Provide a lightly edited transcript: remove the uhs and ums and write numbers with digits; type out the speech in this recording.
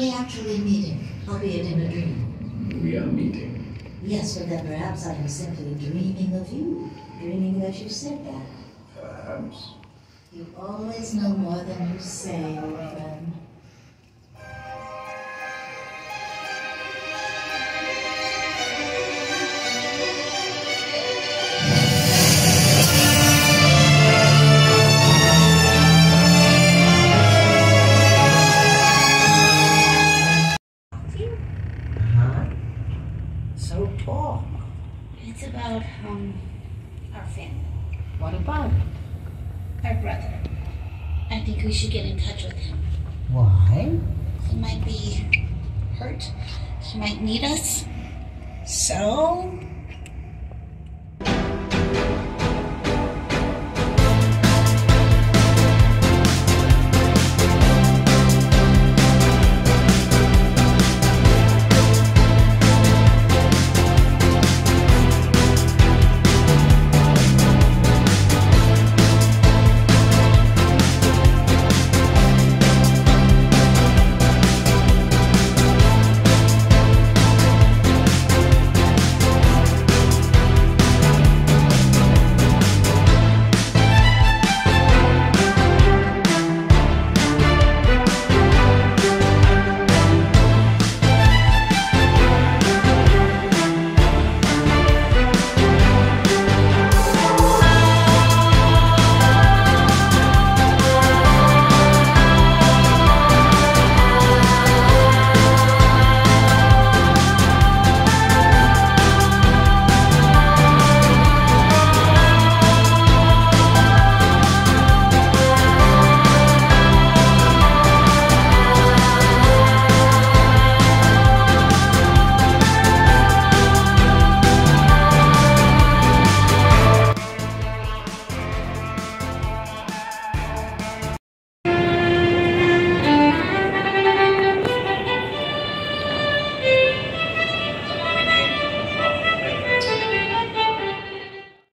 we actually meeting, albeit in a dream? We are meeting. Yes, but then perhaps I am simply dreaming of you. Dreaming that you said that. Perhaps. You always know more than you say, old friend. So tall. It's about, our family. What about? Our brother. I think we should get in touch with him. Why? He might be hurt. He might need us. So?